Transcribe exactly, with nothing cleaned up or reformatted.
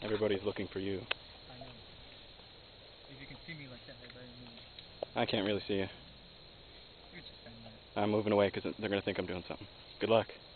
Everybody's looking for you. I know. If you can see me like that, I better move. I can't really see you. You're just standing there. I'm moving away because they're going to think I'm doing something. Good luck.